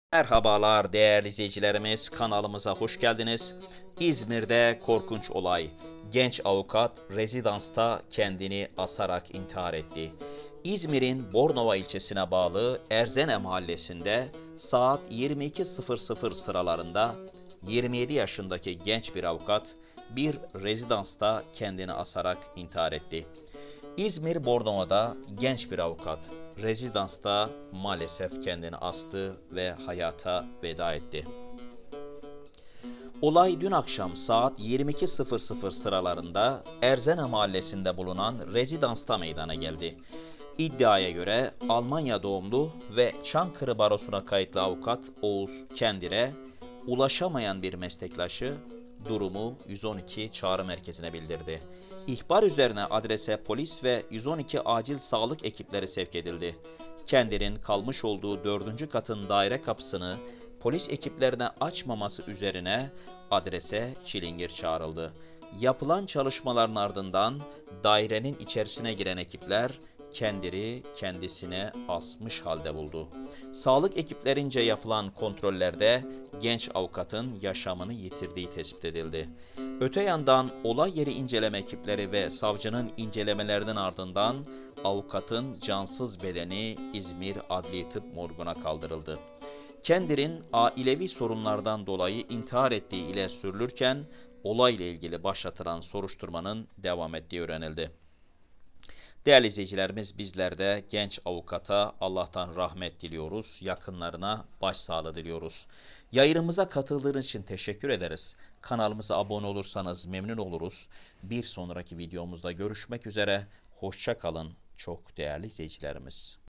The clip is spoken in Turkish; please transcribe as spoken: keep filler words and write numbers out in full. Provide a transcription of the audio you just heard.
Merhabalar değerli izleyicilerimiz, kanalımıza hoş geldiniz. İzmir'de korkunç olay. Genç avukat rezidansta kendini asarak intihar etti. İzmir'in Bornova ilçesine bağlı Erzene mahallesinde saat yirmi iki sıfır sıfır sıralarında yirmi yedi yaşındaki genç bir avukat bir rezidansta kendini asarak intihar etti. İzmir Bornova'da genç bir avukat rezidansta maalesef kendini astı ve hayata veda etti. Olay dün akşam saat yirmi iki sıfır sıfır sıralarında Erzene mahallesinde bulunan rezidansta meydana geldi. İddiaya göre Almanya doğumlu ve Çankırı Barosu'na kayıtlı avukat Oğuz Kendir'e ulaşamayan bir meslektaşı durumu yüz on iki çağrı merkezine bildirdi. İhbar üzerine adrese polis ve yüz on iki acil sağlık ekipleri sevk edildi. Kendir'in kalmış olduğu dördüncü katın daire kapısını polis ekiplerine açmaması üzerine adrese çilingir çağrıldı. Yapılan çalışmaların ardından dairenin içerisine giren ekipler Kendir'i kendisine asmış halde buldu. Sağlık ekiplerince yapılan kontrollerde genç avukatın yaşamını yitirdiği tespit edildi. Öte yandan olay yeri inceleme ekipleri ve savcının incelemelerinin ardından avukatın cansız bedeni İzmir Adli Tıp Morgu'na kaldırıldı. Kendir'in ailevi sorunlardan dolayı intihar ettiği ile sürülürken olayla ilgili başlatılan soruşturmanın devam ettiği öğrenildi. Değerli izleyicilerimiz, bizler de genç avukata Allah'tan rahmet diliyoruz, yakınlarına başsağlığı diliyoruz. Yayınımıza katıldığınız için teşekkür ederiz. Kanalımıza abone olursanız memnun oluruz. Bir sonraki videomuzda görüşmek üzere, hoşça kalın çok değerli izleyicilerimiz.